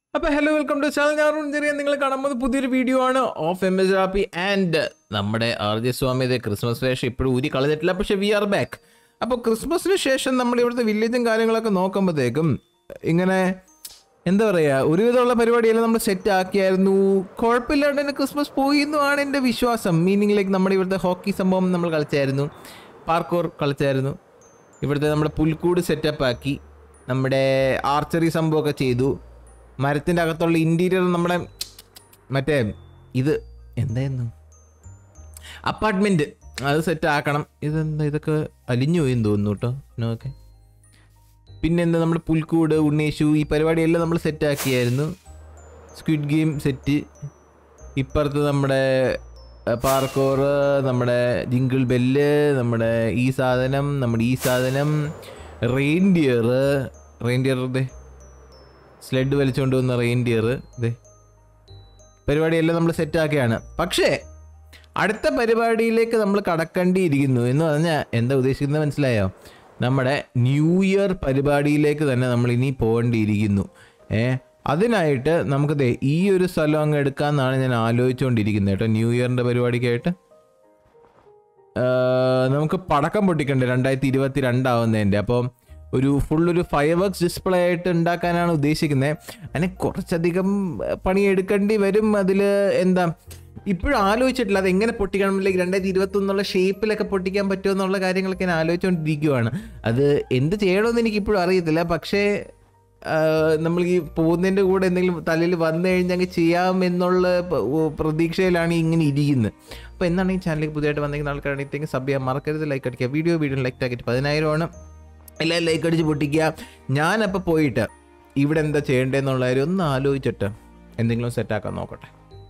Hello, welcome to channel. I am Jerry and you will see a video of MZRP and SWAMI the Christmas Fair. We are back. Now, Christmas session, we will see village and set Christmas meaning like hockey parkour set up archery മരത്തിന്റെ അകത്തുള്ള interior നമ്മുടെ മറ്റേ ഇത് എന്തായിരുന്നു apartment അത് set ആക്കണം ഇതൊക്കെ അലിഞ്ഞു പോയി തോന്നുന്നു ട്ടോ നോക്കെ പിന്നെ എന്താ നമ്മുടെ പുൽക്കൂട് ഉണ്ണേശു ഈ പരിപാടി എല്ലാം നമ്മൾ സെറ്റ് ആക്കിയായിരുന്നു സ്ക്വിഡ് ഗെയിം സെറ്റ് ഇപ്പുറത്ത് നമ്മുടെ പാർക്കോർ നമ്മുടെ ജിംഗിൾ ബെല്ല് നമ്മുടെ ഈ സാധനം റെയിൻഡിയർ സ്ലെഡ് വലിച്ചുകൊണ്ട് വന്ന റെയിൻഡിയർ പരിപാടിയെല്ലാം നമ്മൾ സെറ്റാക്കിയാണ്. പക്ഷേ അടുത്ത പരിപാടിയിലേക്ക് നമ്മൾ കടക്കേണ്ടിയിരിക്കുന്നു എന്ന് പറഞ്ഞാൽ എന്താ ഉദ്ദേശിക്കുന്നത് മനസ്സിലായോ? നമ്മുടെ ന്യൂ ഇയർ പരിപാടിയിലേക്ക് തന്നെ നമ്മൾ ഇനി പോകേണ്ടിയിരിക്കുന്നു. അതിനായിട്ട് നമുക്ക് ഈ ഒരു സ്ഥലം അങ്ങ് എടുക്കാമെന്നാണ് ഞാൻ ആലോചിച്ചുകൊണ്ടിരിക്കുന്നത് കേട്ടോ. ന്യൂ ഇയറിൻ്റെ പരിപാടിക്കായിട്ട് നമുക്ക് പടക്കം പൊട്ടിക്കണ്ടേ 2022 ആവുന്നതിൻ്റെ. അപ്പം ഒരു ഫുള്ളൊരു ഫയർവർക്സ് ഡിസ്പ്ലേ ആയിട്ട് ഉണ്ടാക്കാനാണ് ഉദ്ദേശിക്കുന്നത്. അതിന് കുറച്ചധികം പണിയെടുക്കേണ്ടി വരും. അതിൽ എന്താ ഇപ്പോഴും ആലോചിച്ചിട്ടില്ല അതെങ്ങനെ പൊട്ടിക്കണം, ലൈക്ക് 2021 ഷേപ്പിലൊക്കെ പൊട്ടിക്കാൻ പറ്റുമോ എന്നുള്ള കാര്യങ്ങളൊക്കെ ഞാൻ ആലോചിച്ചുകൊണ്ടിരിക്കുകയാണ്. അത് എന്ത് ചെയ്യണമെന്ന് എനിക്കിപ്പോഴും അറിയത്തില്ല. പക്ഷേ നമ്മൾ ഈ പോകുന്നതിൻ്റെ കൂടെ എന്തെങ്കിലും തലയിൽ വന്നു കഴിഞ്ഞാൽ ചെയ്യാമെന്നുള്ള പ്രതീക്ഷയിലാണ് ഇങ്ങനെ ഇരിക്കുന്നത്. അപ്പോൾ എന്നാണ് ഈ ചാനലിലേക്ക് പുതിയതായിട്ട് വന്നിരിക്കുന്ന ആൾക്കാരാണെങ്കിൽ സബ് ചെയ്യാൻ മറക്കരുത്, ലൈക്ക് അടിക്കുക. വീഡിയോ ലൈക്ക് ആക്കിയിട്ട് 10,000 എല്ലാം ലൈക്ക് അടിച്ച് പൊട്ടിക്കുക. ഞാനപ്പോൾ പോയിട്ട് ഇവിടെ എന്താ ചെയ്യേണ്ടതെന്നുള്ള കാര്യം ഒന്ന് ആലോചിച്ചിട്ട് എന്തെങ്കിലും സെറ്റാക്കാൻ നോക്കട്ടെ.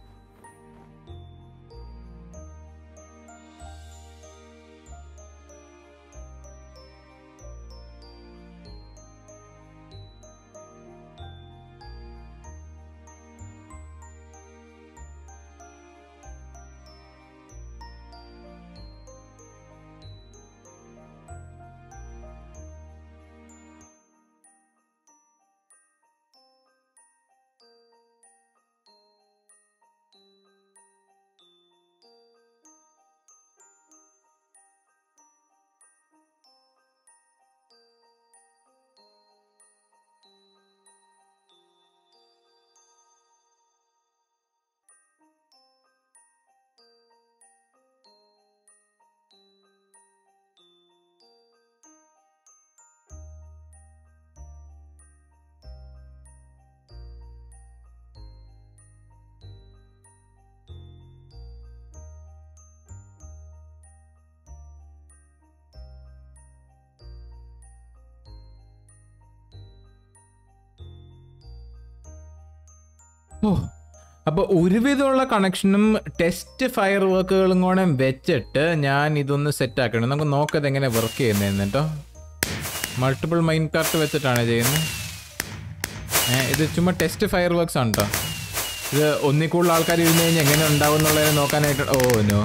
അപ്പോൾ ഒരുവിധമുള്ള കണക്ഷനും ടെസ്റ്റ് ഫയർ വർക്കുകളും കൂടെ വെച്ചിട്ട് ഞാൻ ഇതൊന്ന് സെറ്റ് ആക്കണം. നമുക്ക് നോക്കത് എങ്ങനെ വർക്ക് ചെയ്യുന്നതെന്ന് കേട്ടോ. മൾട്ടിപ്പിൾ മൈൻ കാർട്ട് വെച്ചിട്ടാണ് ചെയ്യുന്നത്. ഇത് ചുമ്മാ ടെസ്റ്റ് ഫയർ വർക്ക്സ് ആണ് കേട്ടോ. ഇത് ഒന്നിൽ കൂടുതൽ ആൾക്കാർ ഇരുന്ന് കഴിഞ്ഞാൽ എങ്ങനെ ഉണ്ടാവും എന്നുള്ളത് നോക്കാനായിട്ട്. No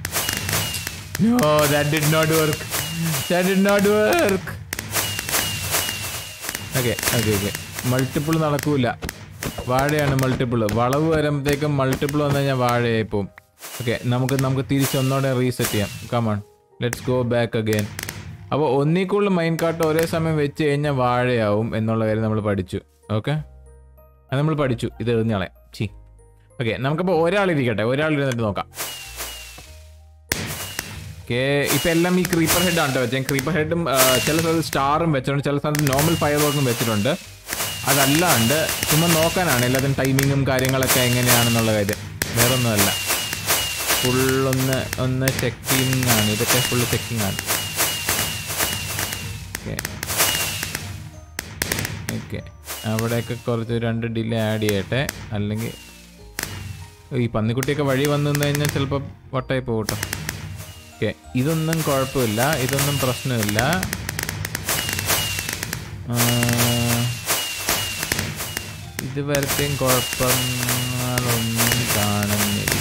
that did not work. Okay multiple നടക്കൂല. വാഴയാണ് മൾട്ടിപ്പിൾ. വളവ് വരുമ്പോഴത്തേക്കും മൾട്ടിപ്പിൾ വന്നു കഴിഞ്ഞാൽ വാഴയായിപ്പോവും. ഓക്കെ നമുക്ക് തിരിച്ചൊന്നോടെ റീസെറ്റ് ചെയ്യാം. Come on let's go back again. അപ്പോൾ ഒന്നിൽ കൂടുതൽ മൈൻ കാർട്ട് ഒരേ സമയം വെച്ച് കഴിഞ്ഞാൽ വാഴയാവും എന്നുള്ള കാര്യം നമ്മൾ പഠിച്ചു. ഓക്കെ അത് നമ്മൾ പഠിച്ചു. ഇത് എറിഞ്ഞാളെ ഓക്കെ നമുക്കപ്പോൾ ഒരാളിരുന്നിട്ട് നോക്കാം. ഓക്കെ ഇപ്പം എല്ലാം ഈ ക്രീപ്പർ ഹെഡ് ആണ് വെച്ചാൽ ക്രീപ്പർ ഹെഡും ചില സ്ഥലത്ത് സ്റ്റാറും വെച്ചിട്ടുണ്ട്, ചില സ്ഥലത്ത് നോർമൽ ഫയർ വർക്കും വെച്ചിട്ടുണ്ട്. അതല്ലാണ്ട് ചുമ്മാ നോക്കാനാണ് എല്ലാത്തിനും ടൈമിങ്ങും കാര്യങ്ങളൊക്കെ എങ്ങനെയാണെന്നുള്ള കാര്യം, വേറൊന്നുമല്ല. ഫുള്ളൊന്ന് ചെക്കിങ് ആണ്. ഇതൊക്കെ ഫുള്ള് ചെക്കിങ് ആണ്. ഓക്കെ അവിടെയൊക്കെ കുറച്ച് 2 ഡിലേ ആഡ് ചെയ്യട്ടെ. അല്ലെങ്കിൽ ഈ പന്നിക്കുട്ടിയൊക്കെ വഴി വന്നു കഴിഞ്ഞാൽ ചിലപ്പോൾ വട്ടായി പോകട്ടോ. ഓക്കെ ഇതൊന്നും കുഴപ്പമില്ല, ഇതൊന്നും പ്രശ്നമില്ല. ഇതുവരത്തെയും കുഴപ്പങ്ങളൊന്നും കാണുന്നില്ല.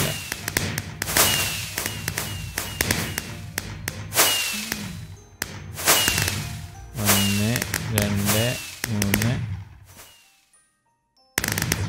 1 2 3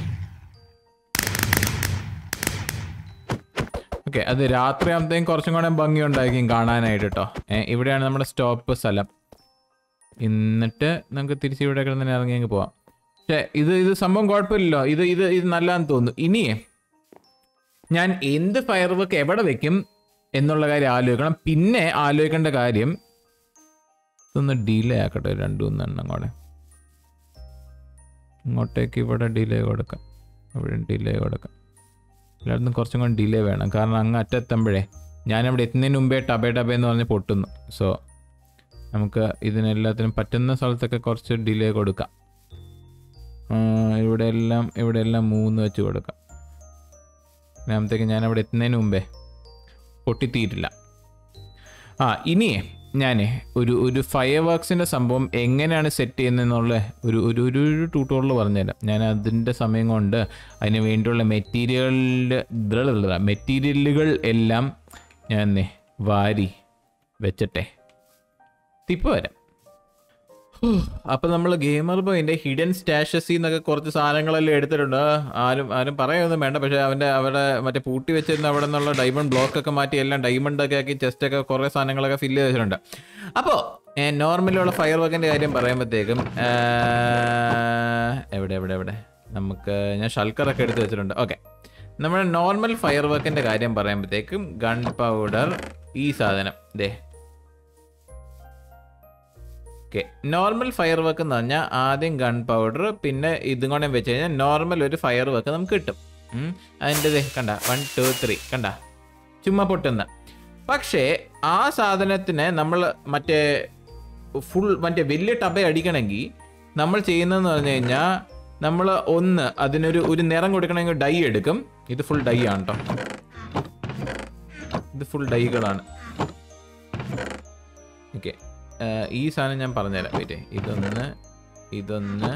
ഓക്കെ, അത് രാത്രിയാകുമ്പോഴത്തേക്കും കുറച്ചും കൂടെ ഭംഗി ഉണ്ടായിരിക്കും കാണാനായിട്ട് കേട്ടോ. ഇവിടെയാണ് നമ്മുടെ സ്റ്റോപ്പ് സ്ഥലം. എന്നിട്ട് നമുക്ക് തിരിച്ച് ഇവിടെ കിടന്ന് ഇറങ്ങിയെങ്കിൽ പോവാം. പക്ഷേ ഇത് സംഭവം കുഴപ്പമില്ലല്ലോ. ഇത് നല്ലതാന്ന് തോന്നുന്നു. ഇനിയേ ഞാൻ എന്ത് ഫയർ വർക്ക് എവിടെ വെക്കും എന്നുള്ള കാര്യം ആലോചിക്കണം. പിന്നെ ആലോചിക്കേണ്ട കാര്യം ഇതൊന്ന് ഡിലേ ആക്കട്ടെ, 2-3 എണ്ണം കൂടെ ഇങ്ങോട്ടേക്ക്. ഇവിടെ ഡിലേ കൊടുക്കാം, ഇവിടെ ഡിലേ കൊടുക്കാം. എല്ലായിടത്തും കുറച്ചും കൂടെ ഡിലേ വേണം. കാരണം അങ്ങ് അറ്റെത്തുമ്പോഴേ ഞാനവിടെ എത്തുന്നതിന് മുമ്പേ ടബേന്ന് പറഞ്ഞ് പൊട്ടുന്നു. സോ നമുക്ക് ഇതിനെല്ലാത്തിനും പറ്റുന്ന സ്ഥലത്തൊക്കെ കുറച്ച് ഡിലേ കൊടുക്കാം. ഇവിടെ എല്ലാം 3 വെച്ച് കൊടുക്കാം. അന്നേരത്തേക്ക് ഞാനവിടെ എത്തുന്നതിന് മുമ്പേ പൊട്ടിത്തീരില്ല. ഇനിയേ ഞാൻ ഒരു ഫയർ വർക്സിൻ്റെ സംഭവം എങ്ങനെയാണ് സെറ്റ് ചെയ്യുന്നതെന്നുള്ള ഒരു ട്യൂട്ടോറിയൽ പറഞ്ഞുതരാം. ഞാൻ അതിൻ്റെ സമയം കൊണ്ട് അതിന് വേണ്ടിയുള്ള മെറ്റീരിയലുകൾ എല്ലാം ഞാൻ വാരി വെച്ചിട്ടെ തിപ്പ് വരാം. അപ്പം നമ്മൾ ഗെയിമർ ബോയിൻ്റെ ഹിഡൻ സ്റ്റാഷസിൽ നിന്നൊക്കെ കുറച്ച് സാധനങ്ങളെല്ലാം എടുത്തിട്ടുണ്ട്. ആരും പറയാനൊന്നും വേണ്ട. പക്ഷേ അവിടെ മറ്റേ പൂട്ടി വെച്ചിരുന്ന അവിടെ നിന്നുള്ള ഡയമണ്ട് ബ്ലോക്കൊക്കെ മാറ്റി എല്ലാം ഡയമണ്ടൊക്കെ ആക്കി ചെസ്റ്റൊക്കെ കുറേ സാധനങ്ങളൊക്കെ ഫില്ല് ചെയ്ത് വെച്ചിട്ടുണ്ട്. അപ്പോൾ നോർമലുള്ള ഫയർ വർക്കിൻ്റെ കാര്യം പറയുമ്പോഴത്തേക്കും എവിടെ നമുക്ക് ഞാൻ ഷൾക്കറൊക്കെ എടുത്ത് വെച്ചിട്ടുണ്ട്. ഓക്കെ, നമ്മുടെ നോർമൽ ഫയർ വർക്കിൻ്റെ കാര്യം പറയുമ്പോഴത്തേക്കും ഗൺ പൗഡർ, ഈ സാധനം ദേ. ഓക്കെ, നോർമൽ ഫയർ വർക്ക് എന്ന് പറഞ്ഞാൽ ആദ്യം ഗൺ പൗഡർ, പിന്നെ ഇതും കൂടെ വെച്ച് കഴിഞ്ഞാൽ നോർമൽ ഒരു ഫയർ വർക്ക് നമുക്ക് കിട്ടും. അതിൻ്റെ കണ്ട 1 2 3 കണ്ട ചുമ്മാ പൊട്ടുന്ന. പക്ഷേ ആ സാധനത്തിന് നമ്മൾ മറ്റേ വലിയ ടബ അടിക്കണമെങ്കിൽ നമ്മൾ ചെയ്യുന്നതെന്ന് പറഞ്ഞു കഴിഞ്ഞാൽ നമ്മൾ അതിനൊരു നിറം കൊടുക്കണമെങ്കിൽ ഡൈ എടുക്കും. ഇത് ഫുൾ ഡൈ ആണ് കേട്ടോ, ഇത് ഫുൾ ഡൈകളാണ്. ഓക്കെ, ഈ സാധനം ഞാൻ പറഞ്ഞുതരാം. വെയിറ്റ്, ഇതൊന്ന്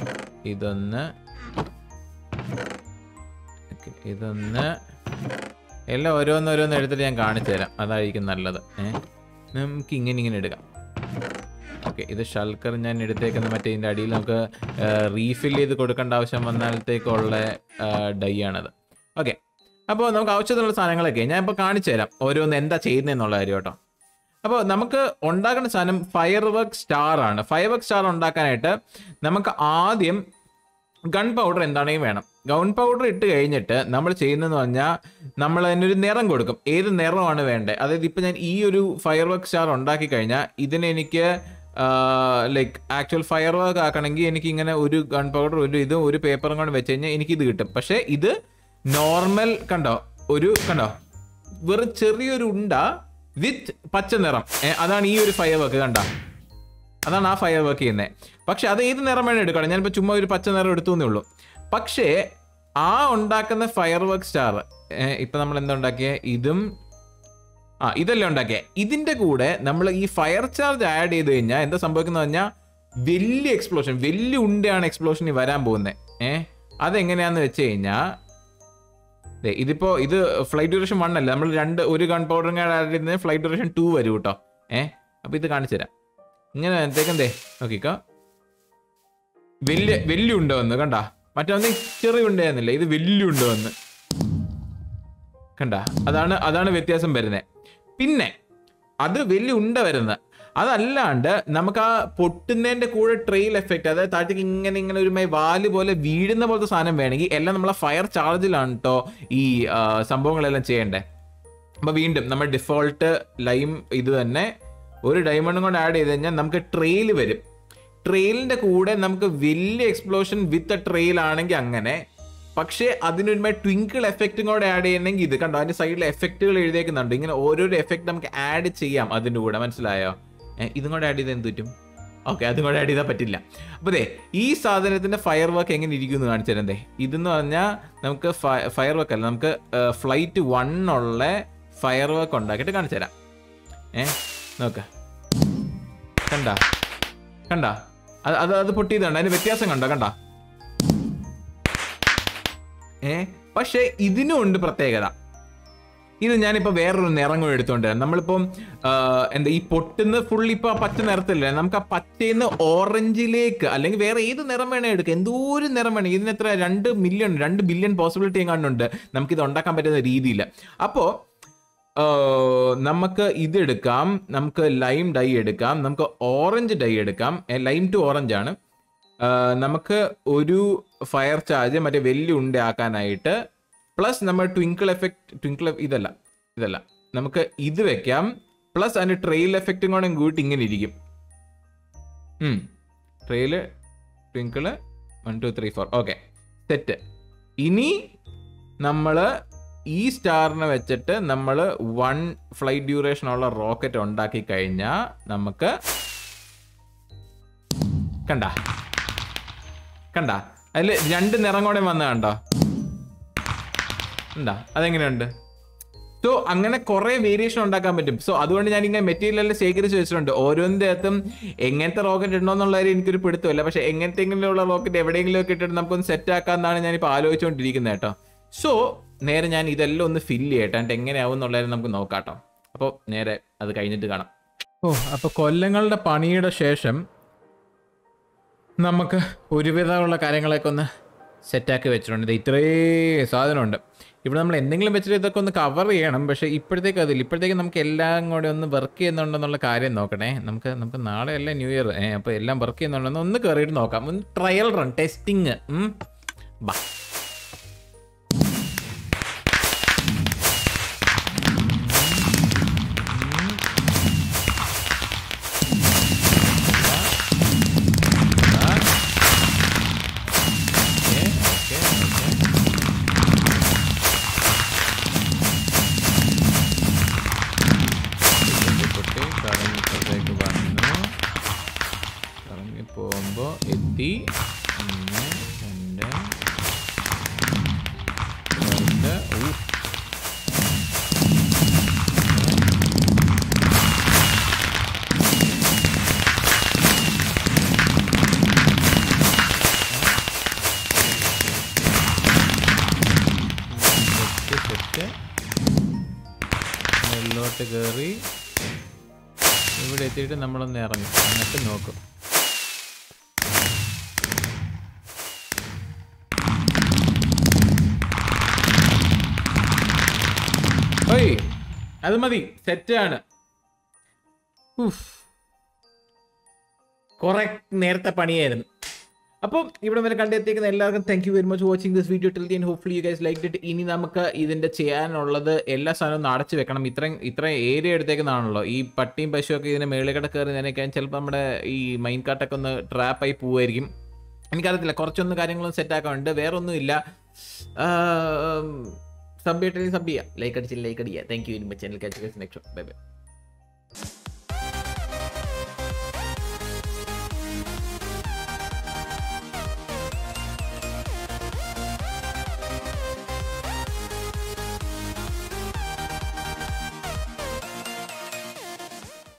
എല്ലാം ഓരോന്നോരോന്ന് എടുത്തിട്ട് ഞാൻ കാണിച്ചു തരാം. അതായിരിക്കും നല്ലത്. നമുക്ക് ഇങ്ങനെ എടുക്കാം. ഓക്കെ, ഇത് ഷൾക്കർ ഞാൻ എടുത്തേക്കുന്ന മറ്റേ ഇതിൻ്റെ അടിയിൽ നമുക്ക് റീഫിൽ ചെയ്ത് കൊടുക്കേണ്ട ആവശ്യം വന്നാലത്തേക്കുള്ള ഡൈ ആണത്. ഓക്കെ, അപ്പോൾ നമുക്ക് ആവശ്യത്തിനുള്ള സാധനങ്ങളൊക്കെ ഞാൻ ഇപ്പോൾ കാണിച്ചു തരാം, ഓരോന്ന് എന്താ ചെയ്യുന്നതെന്നുള്ള കാര്യം കേട്ടോ. അപ്പോൾ നമുക്ക് ഉണ്ടാക്കുന്ന സാധനം ഫയർ വർക്ക് സ്റ്റാർ ആണ്. ഫയർ വർക്ക് സ്റ്റാർ ഉണ്ടാക്കാനായിട്ട് നമുക്ക് ആദ്യം ഗൺ പൗഡർ എന്താണെങ്കിലും വേണം. ഗൺ പൗഡർ ഇട്ട് കഴിഞ്ഞിട്ട് നമ്മൾ ചെയ്യുന്നതെന്ന് പറഞ്ഞാൽ നമ്മൾ അതിനൊരു നിറം കൊടുക്കും. ഏത് നിറമാണ് വേണ്ടത്? അതായത് ഇപ്പം ഞാൻ ഈ ഒരു ഫയർ വർക്ക് സ്റ്റാർ ഉണ്ടാക്കി കഴിഞ്ഞാൽ ഇതിനെനിക്ക് ലൈക്ക് ആക്ച്വൽ ഫയർ വർക്ക് ആക്കണമെങ്കിൽ എനിക്ക് ഇങ്ങനെ ഒരു ഗൺ പൗഡർ ഒരു പേപ്പറും കൊണ്ട് വെച്ച് കഴിഞ്ഞാൽ എനിക്കിത് കിട്ടും. പക്ഷേ ഇത് നോർമൽ കണ്ടോ വെറും ചെറിയൊരു ഉണ്ട വിത്ത് പച്ച നിറം. അതാണ് ഈ ഒരു ഫയർ വർക്ക്. അതാണ് ആ ഫയർ വർക്ക് ചെയ്യുന്നത്. പക്ഷെ അത് ഏത് നിറം വേണം എടുക്കണം. ഞാനിപ്പോൾ ചുമ്മാ ഒരു പച്ച നിറം എടുത്തു എന്നേ ഉള്ളൂ. പക്ഷേ ആ ഉണ്ടാക്കുന്ന ഫയർ വർക്ക് സ്റ്റാർ ഇപ്പം നമ്മൾ എന്താ ഉണ്ടാക്കിയ ഇതെല്ലാം ഉണ്ടാക്കിയ ഇതിൻ്റെ കൂടെ നമ്മൾ ഈ ഫയർ ചാർജ് ആഡ് ചെയ്ത് കഴിഞ്ഞാൽ എന്താ സംഭവിക്കുന്നത് പറഞ്ഞാൽ വലിയ എക്സ്പ്ലോഷൻ, വലിയ ഉണ്ടയാണ് എക്സ്പ്ലോഷന് വരാൻ പോകുന്നത്. അതെങ്ങനെയാന്ന് വെച്ച് കഴിഞ്ഞാൽ ഇത് ഫ്ലൈറ്റ് ഡ്യൂറേഷൻ 1 അല്ല, നമ്മൾ ഒരു ഗൺ പൗഡറും കൂടെ ആഡ് ചെയ്യുന്നത് ഫ്ലൈറ്റ് ഡ്യൂറേഷൻ 2 വരും കേട്ടോ. അപ്പോൾ ഇത് കാണിച്ചു തരാം. ഇങ്ങനെ എന്തേക്കെന്തേ നോക്കിക്കോ, വലിയ ഉണ്ട വന്ന് കണ്ട. മറ്റൊന്ന് ചെറിയ ഉണ്ടായിരുന്നില്ല, ഇത് വലിയ ഉണ്ട വന്ന് കണ്ട. അതാണ് വ്യത്യാസം വരുന്നത്. പിന്നെ അത് വലിയ ഉണ്ട വരുന്നത്. അതല്ലാണ്ട് നമുക്ക് ആ പൊട്ടുന്നതിൻ്റെ കൂടെ ട്രെയിൽ എഫക്റ്റ്, അതായത് താഴത്തേക്ക് ഇങ്ങനെ ഒരു വാല് പോലെ വീഴുന്ന പോലത്തെ സാധനം വേണമെങ്കിൽ എല്ലാം നമ്മളെ ഫയർ ചാർജിലാണ് കേട്ടോ ഈ സംഭവങ്ങളെല്ലാം ചെയ്യേണ്ടത്. അപ്പോൾ വീണ്ടും നമ്മൾ ഡിഫോൾട്ട് ലൈം ഇത് തന്നെ ഒരു ഡയമണ്ടും കൊണ്ട് ആഡ് ചെയ്ത് കഴിഞ്ഞാൽ നമുക്ക് ട്രെയിൽ വരും. ട്രെയിലിൻ്റെ കൂടെ നമുക്ക് വലിയ എക്സ്പ്ലോഷൻ വിത്ത് ട്രെയിൽ ആണെങ്കിൽ അങ്ങനെ. പക്ഷേ അതിനൊരുമായി ട്വിങ്കിൾ എഫക്റ്റും കൂടെ ആഡ് ചെയ്യണമെങ്കിൽ ഇത് കണ്ടോ, അതിൻ്റെ സൈഡിൽ എഫക്റ്റുകൾ എഴുതിയേക്കുന്നുണ്ട്. ഇങ്ങനെ ഓരോരോ എഫക്റ്റ് നമുക്ക് ആഡ് ചെയ്യാം അതിൻ്റെ കൂടെ, മനസ്സിലായോ? ഇതും കൂടെ ആഡ് ചെയ്താൽ എന്ത് പറ്റും? ഓക്കെ, അതും കൂടെ ആഡ് ചെയ്താൽ പറ്റില്ല. അപ്പോൾ ഈ സാധനത്തിൻ്റെ ഫയർ വർക്ക് എങ്ങനെ ഇരിക്കും എന്ന് കാണിച്ചു തരാം. ഇതെന്ന് പറഞ്ഞാൽ നമുക്ക് ഫയർ വർക്ക് അല്ല, നമുക്ക് ഫ്ലൈറ്റ് 1 ഉള്ള ഫയർ വർക്ക് ഉണ്ടാക്കിയിട്ട് കാണിച്ചു തരാം. നോക്ക കണ്ട അത് പൊട്ടിയതാണ്. അതിന് വ്യത്യാസം കണ്ട. പക്ഷേ ഇതിനും ഉണ്ട് പ്രത്യേകത. ഇത് ഞാനിപ്പോൾ വേറൊരു നിറം കൂടെ എടുത്തോണ്ട് നമ്മളിപ്പം എന്താ ഈ പൊട്ടുന്ന ഫുൾ ഇപ്പൊ പച്ച നിറത്തില്ലേ, നമുക്ക് ആ പച്ചയിൽ നിന്ന് ഓറഞ്ചിലേക്ക് അല്ലെങ്കിൽ വേറെ ഏത് നിറം വേണേ എടുക്കാം, എന്തോരം നിറം വേണം. ഇതിന് എത്ര 2 ബില്യൺ പോസിബിലിറ്റി എങ്ങാണ്ടുണ്ട് നമുക്കിത് ഉണ്ടാക്കാൻ പറ്റുന്ന രീതിയിൽ. അപ്പോൾ നമുക്ക് ഇതെടുക്കാം, നമുക്ക് ലൈം ഡൈ എടുക്കാം, നമുക്ക് ഓറഞ്ച് ഡൈ എടുക്കാം. ലൈം ടു ഓറഞ്ച് ആണ്. നമുക്ക് ഒരു ഫയർ ചാർജ് മറ്റേ വലിയ ഉണ്ടയാക്കാനായിട്ട്, പ്ലസ് നമ്മൾ ട്വിങ്കിൾ ഇതല്ല നമുക്ക് ഇത് വെക്കാം. പ്ലസ് അതിൻ്റെ ട്രെയിൽ എഫക്റ്റും കൂടെ കൂട്ടി ഇങ്ങനെ ഇരിക്കും. Trail twinkle 1 2 3 4 okay set. ഇനി നമ്മൾ ഈ സ്റ്റാറിനെ വെച്ചിട്ട് നമ്മൾ 1 ഫ്ലൈറ്റ് ഡ്യൂറേഷൻ ഉള്ള റോക്കറ്റ് ഉണ്ടാക്കി കഴിഞ്ഞാൽ നമുക്ക് കണ്ട അതിൽ 2 നിറം കൂടെ വന്ന കണ്ടോ ഉണ്ടാ, അതെങ്ങനെയുണ്ട്? സോ അങ്ങനെ കുറെ വേരിയേഷൻ ഉണ്ടാക്കാൻ പറ്റും. സോ അതുകൊണ്ട് ഞാൻ ഇങ്ങനെ മെറ്റീരിയൽ എല്ലാം ശേഖരിച്ച് വെച്ചിട്ടുണ്ട്. ഓരോന്നിൻ്റെ അകത്തും എങ്ങനത്തെ റോക്കറ്റ് ഉണ്ടോ എന്നുള്ള കാര്യം എനിക്കൊരു പിടുത്തമില്ല. പക്ഷെ എങ്ങനത്തെങ്കിലുള്ള റോക്കറ്റ് എവിടെയെങ്കിലും ഒക്കെ ഇട്ടിട്ട് നമുക്കൊന്ന് സെറ്റ് ആക്കാമെന്നാണ് ഞാനിപ്പോൾ ആലോചിച്ചുകൊണ്ടിരിക്കുന്നത് കേട്ടോ. സോ നേരെ ഞാൻ ഇതെല്ലാം ഒന്ന് ഫില്ല് ചെയ്യട്ടെ, എന്നിട്ട് എങ്ങനെയാവും എന്നുള്ളത് നമുക്ക് നോക്കാം കേട്ടോ. അപ്പോൾ നേരെ അത് കഴിഞ്ഞിട്ട് കാണാം. അപ്പോൾ കൊല്ലങ്ങളുടെ പണിയുടെ ശേഷം നമുക്ക് ഒരുവിധമുള്ള കാര്യങ്ങളൊക്കെ ഒന്ന് സെറ്റാക്കി വെച്ചിട്ടുണ്ട്. ഇത്രയും സാധനമുണ്ട്. ഇവിടെ നമ്മൾ എന്തെങ്കിലും വെച്ചിട്ട് ഇതൊക്കെ ഒന്ന് കവർ ചെയ്യണം. പക്ഷേ ഇപ്പോഴത്തേക്ക് നമുക്ക് എല്ലാം കൂടെ ഒന്ന് വർക്ക് ചെയ്യുന്നുണ്ടെന്നുള്ള കാര്യം നോക്കണേ. നമുക്ക് നാളെ അല്ലേ ന്യൂ ഇയർ, അപ്പോൾ എല്ലാം വർക്ക് ചെയ്യുന്നുണ്ടെന്ന് ഒന്ന് കയറിയിട്ട് നോക്കാം. ഒന്ന് ട്രയൽ റൺ ടെസ്റ്റിങ്. ബാ പോകുമ്പോൾ എത്തി 1 2 മേലോട്ട് കയറി ഇവിടെ എത്തിയിട്ട് നമ്മളൊന്ന് ഇറങ്ങും, എന്നിട്ട് നോക്കും. അത് മതി, സെറ്റാണ്. കുറെ നേരത്തെ പണിയായിരുന്നു. അപ്പം ഇവിടെ വരെ കണ്ടെത്തിയിരിക്കുന്ന എല്ലാവർക്കും thank you very much watching this video till the end. Hopefully you guys liked it. ഇനി നമുക്ക് ഇതിന്റെ ചെയ്യാനുള്ളത് എല്ലാ സാധനവും അടച്ചു വെക്കണം. ഇത്ര ഏരിയ എടുത്തേക്കുന്നതാണല്ലോ. ഈ പട്ടിയും പശുവൊക്കെ ഇതിന് മേളിൽ കയറി നനയ്ക്കാൻ ചിലപ്പോൾ നമ്മുടെ ഈ മൈൻ കാട്ടൊക്കെ ഒന്ന് ട്രാപ്പായി പോവായിരിക്കും. എനിക്കറിയത്തില്ല, കുറച്ചൊന്ന് കാര്യങ്ങളും സെറ്റാക്കാനുണ്ട്. വേറെ ഒന്നുമില്ല. സബ് ചെയ്യാം, ലൈക്ക് അടിച്ചില്ല, ലൈക്ക് അടിക്കുക. Thank you very much. Channel catch next bye by.